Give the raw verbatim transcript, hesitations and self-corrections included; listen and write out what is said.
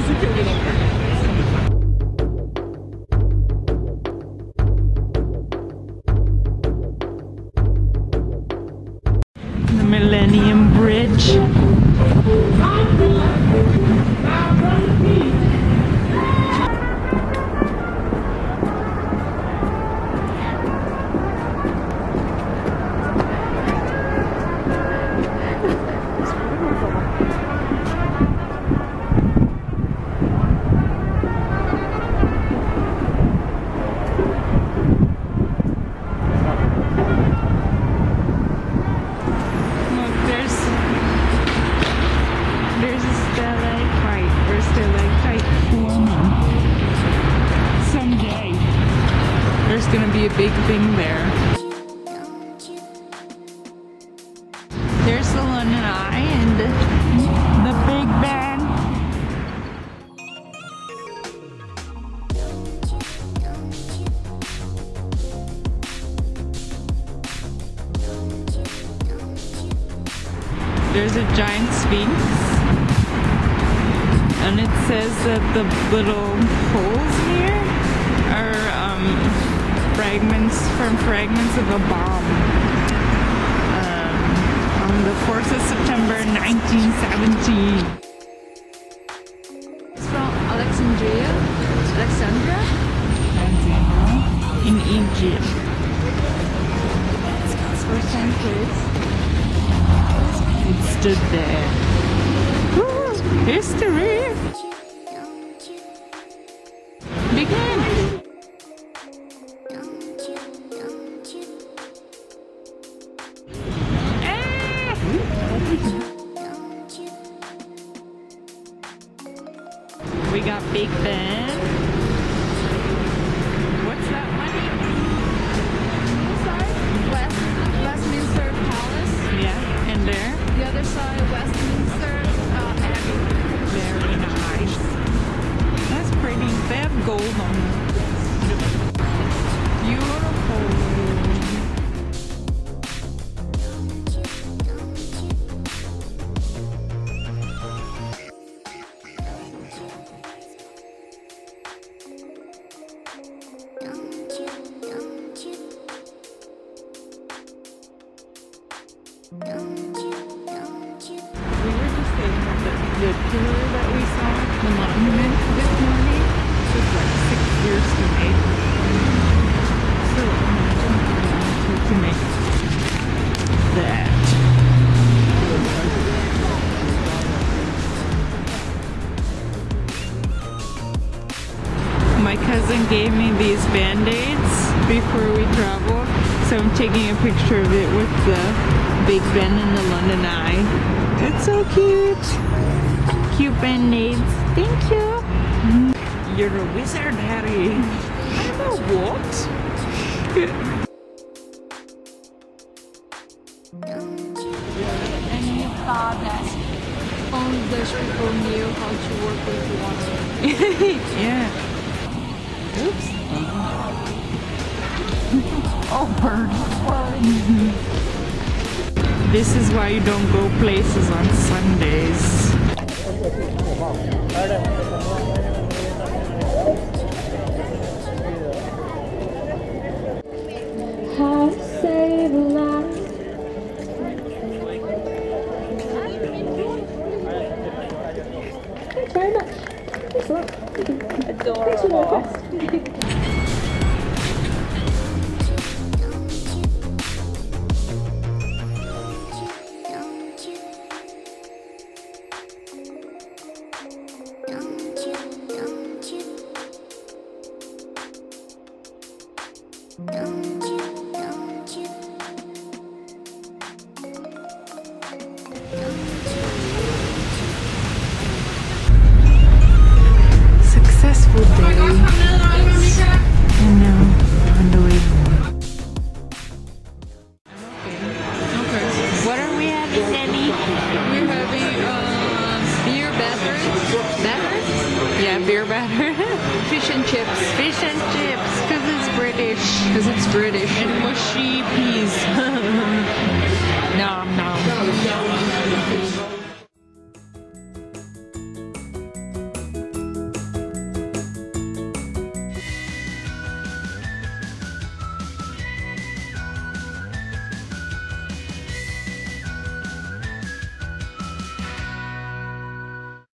The Millennium Bridge. Gonna be a big thing there. There's the London Eye and the Big Ben. There's a giant sphinx, and it says that the little holes here are um, fragments from fragments of a bomb um, on the fourth of September nineteen seventeen. It's from Alexandria, Alexandria, in Egypt. It's first time place. It stood there. Woo! History! Begin! We got Big Ben. What's that one? This side, West, Westminster Palace. Yeah, and there. The other side, Westminster uh, Abbey. Very nice. That's pretty. They have gold on them. Beautiful. We were just saying that the, the pillar that we saw, the monument this morning, took like six years to make. So imagine how long it took to make that. My cousin gave me these band-aids before we traveled, so I'm taking a picture of it with the Big Ben and the London Eye. It's so cute. Cute band-aids. Thank you. You're a wizard, Harry. I'm a what? And you thought that only those people knew how to work with water. Yeah. Oops. Oh, bird. This is why you don't go places on Sundays. How to save a life. Thanks very much. Thanks a lot. Adorable. Successful day. And now on the way home. Okay. What are we having, Daddy? We're having uh, beer batter. Batter? Yeah, beer batter. Fish and chips. Fish and chips, because it's British. Because it's British. And mushy peas.